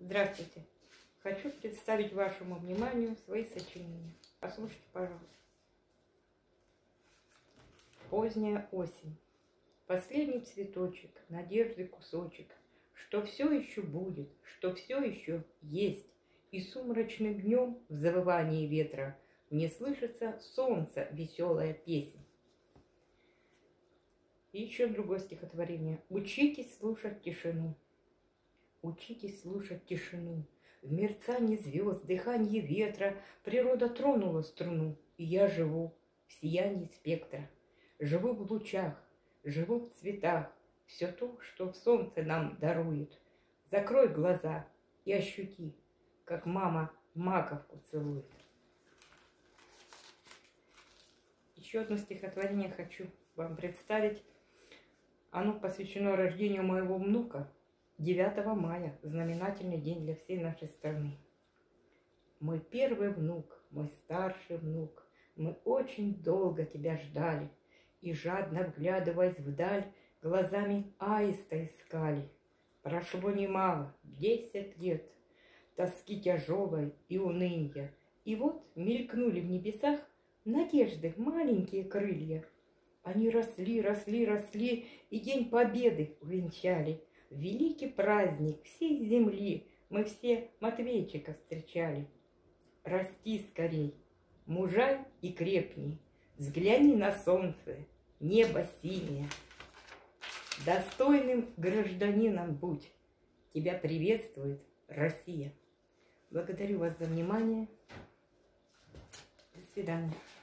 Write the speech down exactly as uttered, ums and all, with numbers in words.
Здравствуйте! Хочу представить вашему вниманию свои сочинения. Послушайте, пожалуйста. Поздняя осень. Последний цветочек, надежды кусочек, что все еще будет, что все еще есть. И сумрачным днем в завывании ветра мне слышится солнце веселая песнь. И еще другое стихотворение. Учитесь слушать тишину. Учитесь слушать тишину. В мерцании звезд, дыхании ветра природа тронула струну, и я живу в сиянии спектра. Живу в лучах, живу в цветах, все то, что солнце нам дарует. Закрой глаза и ощути, как мама маковку целует. Еще одно стихотворение хочу вам представить. Оно посвящено рождению моего внука. девятого мая, знаменательный день для всей нашей страны. Мой первый внук, мой старший внук, мы очень долго тебя ждали, и жадно вглядываясь вдаль, глазами аиста искали. Прошло немало, десять лет, тоски тяжелой и уныния, и вот мелькнули в небесах надежды маленькие крылья. Они росли, росли, росли, и День Победы увенчали. Великий праздник всей земли мы все Матвейчика встречали. Расти скорей, мужай и крепней, взгляни на солнце, небо синее. Достойным гражданином будь, тебя приветствует Россия. Благодарю вас за внимание. До свидания.